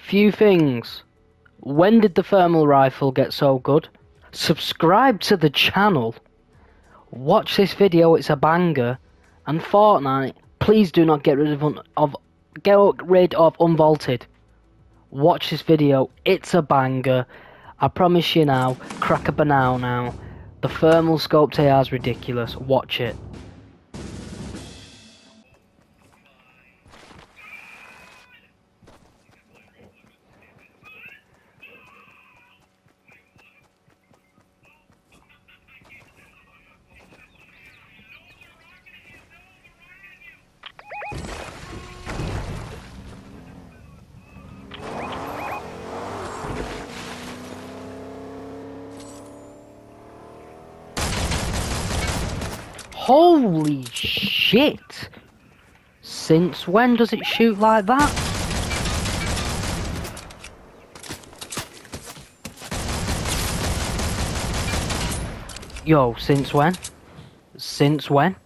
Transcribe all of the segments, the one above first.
Few things. When did the thermal rifle get so good? Subscribe to the channel. Watch this video, it's a banger. And Fortnite, please do not get rid of Unvaulted. Watch this video, it's a banger. I promise you now, crack a banana now. The thermal scoped AR is ridiculous. Watch it. Holy shit! Since when does it shoot like that? Yo, since when? Since when?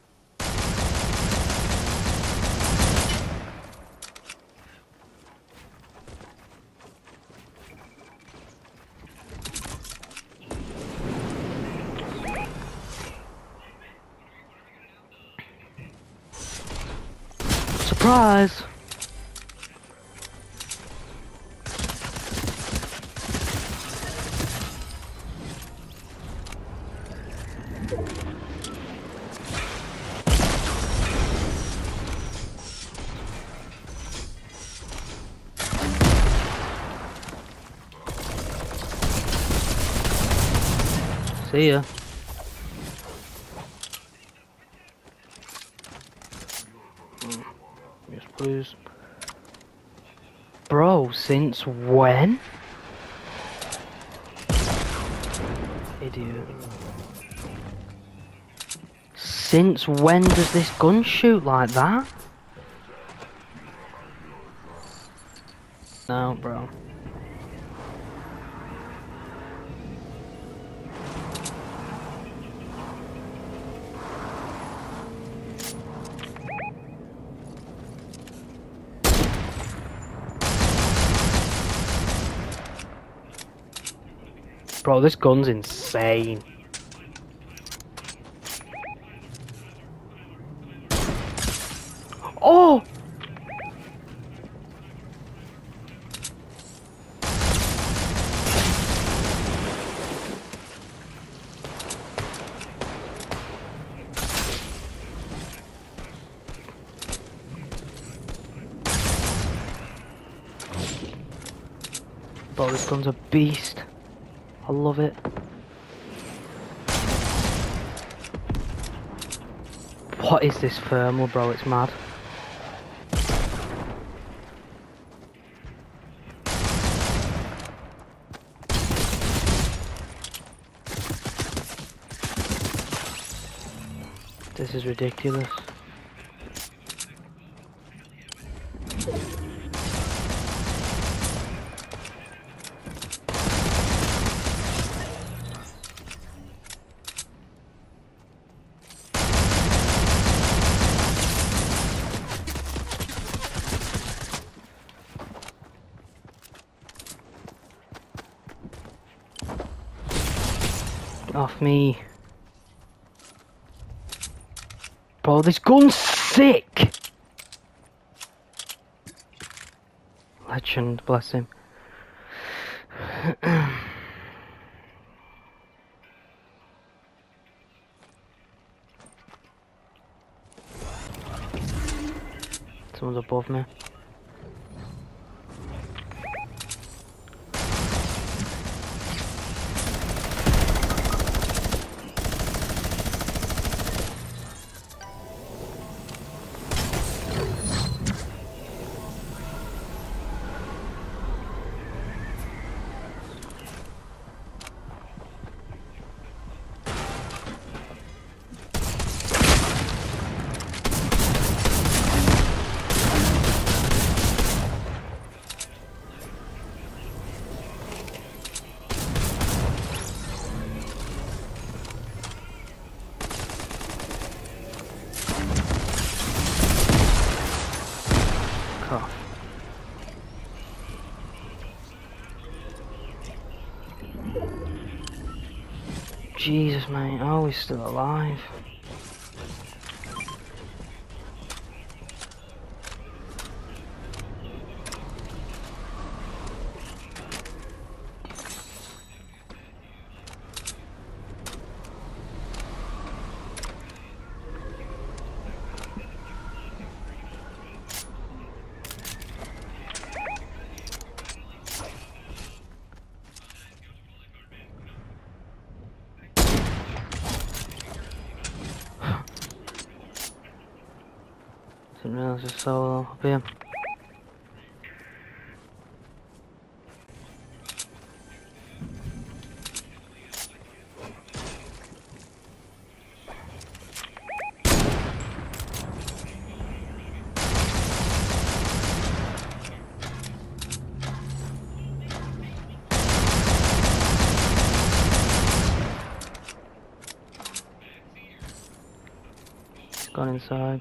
Surprise! See ya. Yes, please. Bro, since when? Idiot. Since when does this gun shoot like that? No, bro. Bro, this gun's insane. Oh! Bro, this gun's a beast. I love it. What is this thermal, bro? It's mad. This is ridiculous. Off me. Bro, this gun's sick! Legend, bless him. Someone's above me. Jesus, mate, how are we still alive? Didn't realise it's solo up here. He's gone inside.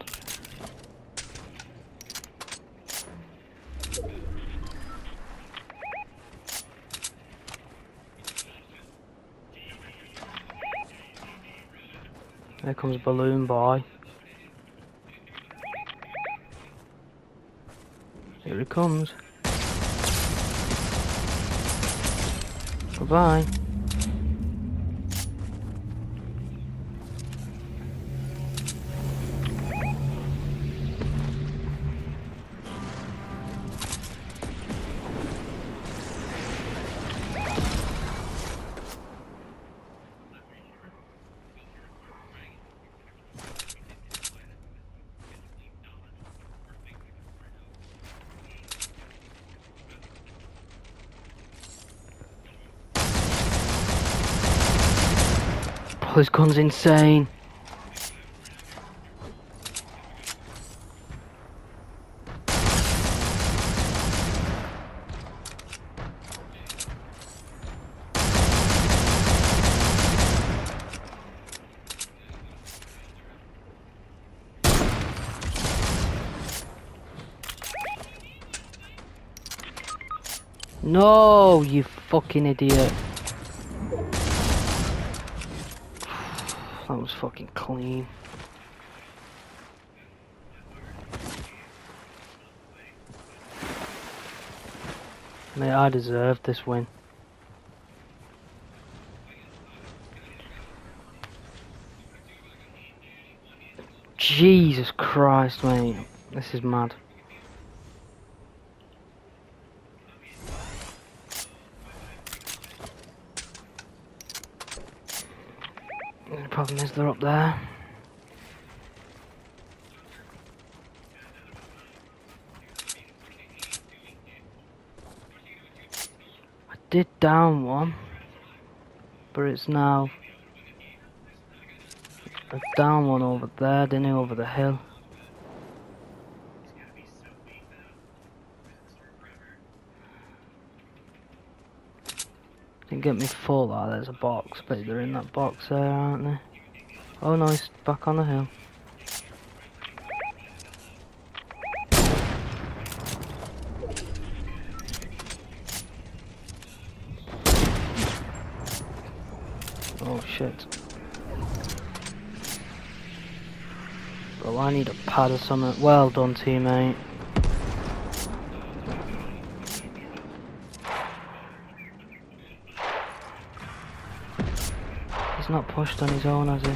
There comes Balloon Boy. Here he comes. Goodbye. Oh, his gun's insane. No, you fucking idiot. That was fucking clean. Mate, I deserved this win. Jesus Christ, mate. This is mad. The problem is they're up there. I did down one, but it's now a down one over there, didn't it, over the hill. Didn't get me full. Ah, there's a box, but they're in that box there, aren't they? Oh no, he's back on the hill. Oh shit. Bro, I need a pad or something. Well done, teammate. He's not pushed on his own, has he?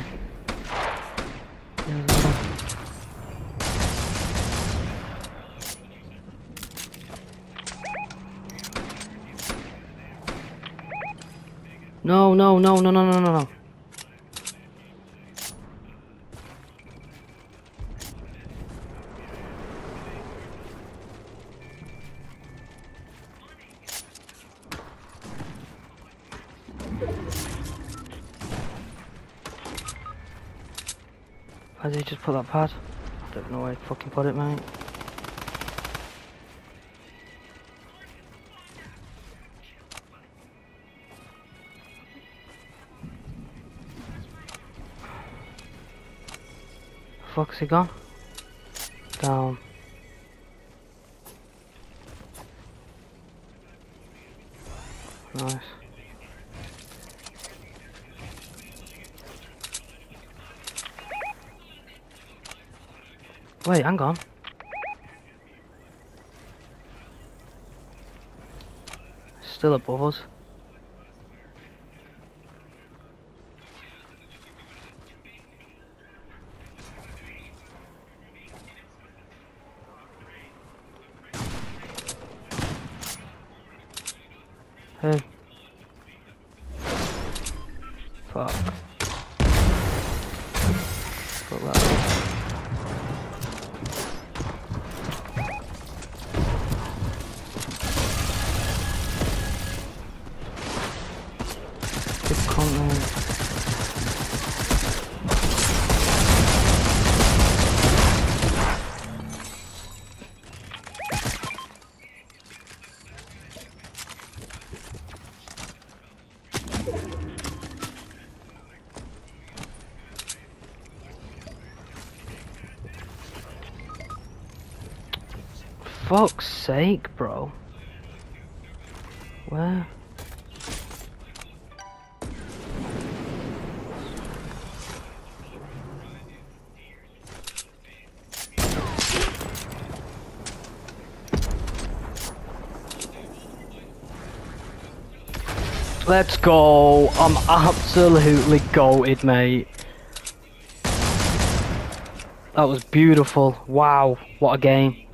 No, no, no, no, no, no, no, no. Why did he just put that pad? I don't know where he fucking put it, mate. Fuck's he gone? Down. Nice. Wait, hang on. Still above us. Hey. Fuck. Fuck that. Good content. Fuck's sake, bro. Where? Let's go. I'm absolutely goated, mate. That was beautiful. Wow, what a game.